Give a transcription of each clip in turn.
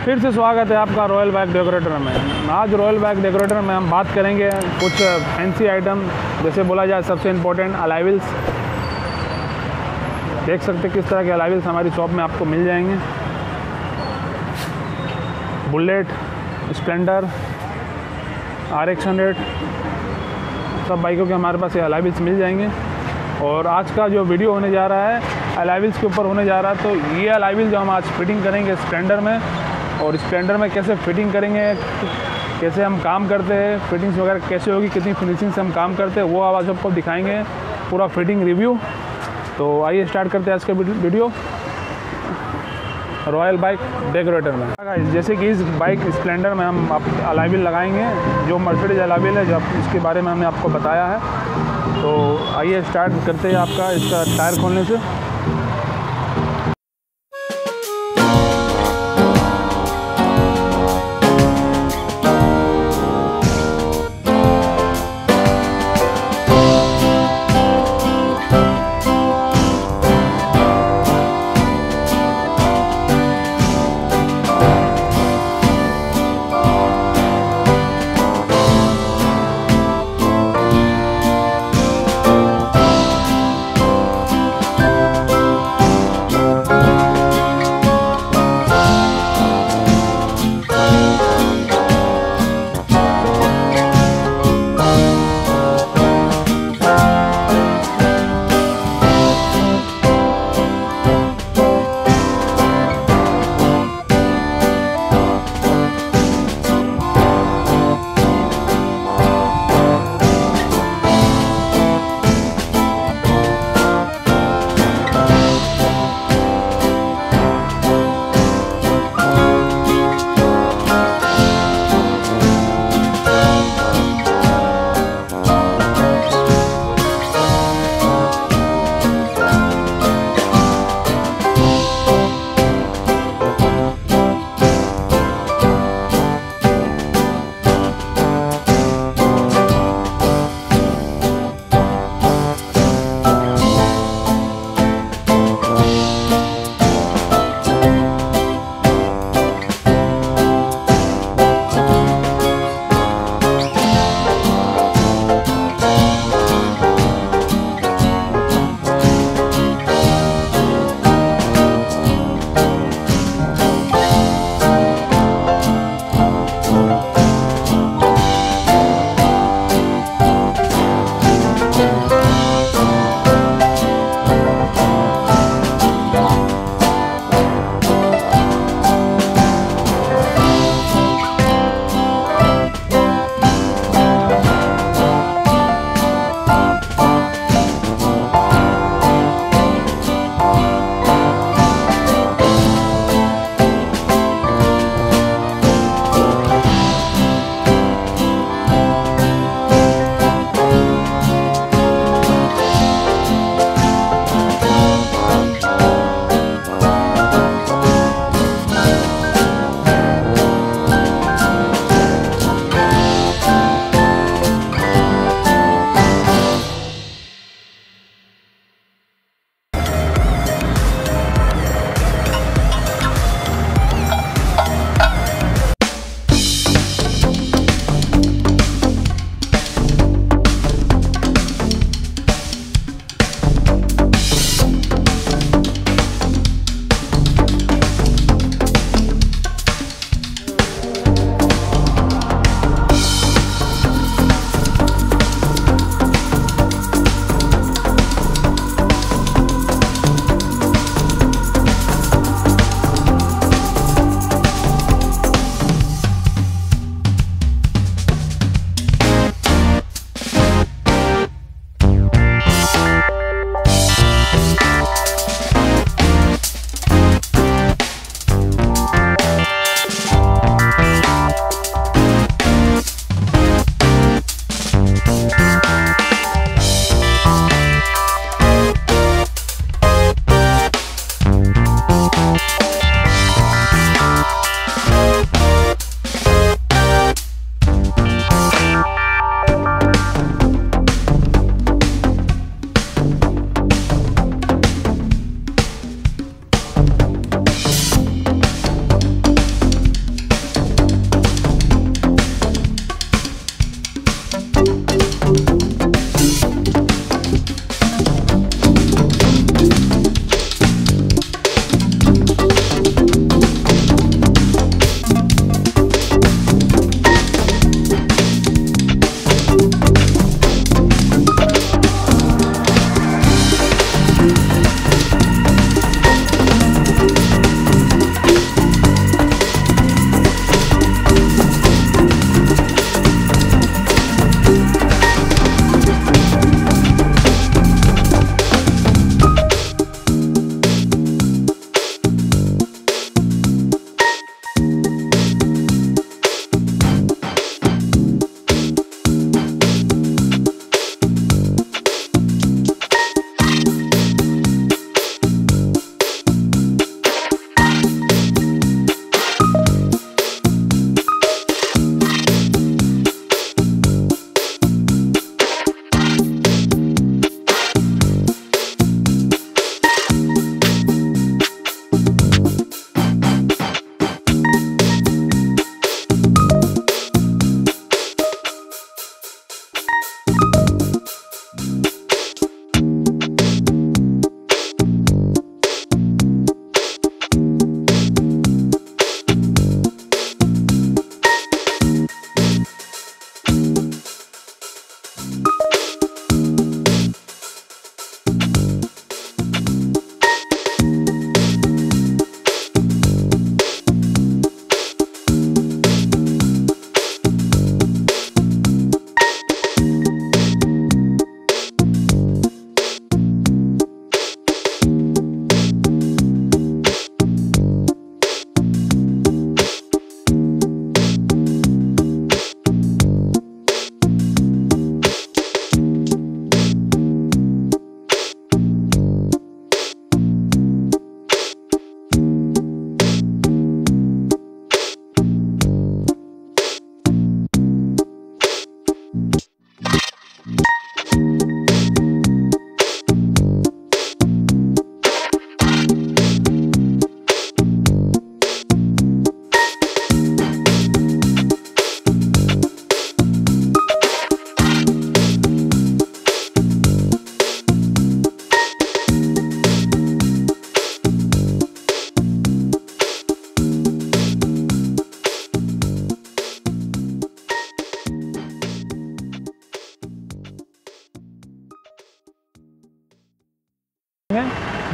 फिर से स्वागत है आपका रॉयल बाइक डेकोरेटर में। आज रॉयल बाइक डेकोरेटर में हम बात करेंगे कुछ फैंसी आइटम, जैसे बोला जाए सबसे इम्पोर्टेंट अलाई व्हील्स। देख सकते किस तरह के अलाई व्हील्स हमारी शॉप में आपको मिल जाएंगे। बुलेट, स्प्लेंडर, RX 100 सब बाइकों के हमारे पास ये अलाई व्हील्स मिल जाएंगे। और आज का जो वीडियो होने जा रहा है अलाई व्हील्स के ऊपर होने जा रहा है। तो ये अलाई व्हील जो हम आज फिटिंग करेंगे स्प्लेंडर में, और स्प्लेंडर में कैसे फिटिंग करेंगे, कैसे हम काम करते हैं, फिटिंग्स वगैरह कैसे होगी, कितनी फिनिशिंग से हम काम करते हैं, वो आज आपको दिखाएंगे पूरा फिटिंग रिव्यू। तो आइए स्टार्ट करते हैं आज का वीडियो रॉयल बाइक डेकोरेटर में। जैसे कि इस बाइक स्प्लेंडर में हम आप अलाई व्हील लगाएंगे, जो मर्सिडीज अलाई व्हील है, जो इसके बारे में हमने आपको बताया है। तो आइए स्टार्ट करते हैं आपका इसका टायर खोलने से।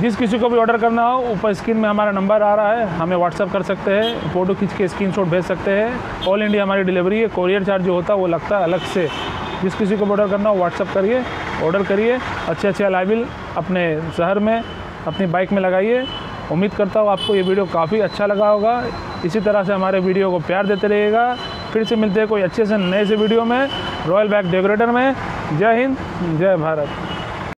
जिस किसी को भी ऑर्डर करना हो, ऊपर स्क्रीन में हमारा नंबर आ रहा है, हमें व्हाट्सअप कर सकते हैं, फ़ोटो खींच के स्क्रीनशॉट भेज सकते हैं। ऑल इंडिया हमारी डिलीवरी है। कोरियर चार्ज जो होता है वो लगता है अलग से। जिस किसी को भी ऑर्डर करना हो व्हाट्सअप करिए, ऑर्डर करिए, अच्छे अच्छे अलॉय व्हील अपने शहर में अपनी बाइक में लगाइए। उम्मीद करता हूँ आपको ये वीडियो काफ़ी अच्छा लगा होगा। इसी तरह से हमारे वीडियो को प्यार देते रहिएगा। फिर से मिलते हैं कोई अच्छे से नए से वीडियो में, रॉयल बाइक डेकोरेटर में। जय हिंद, जय भारत।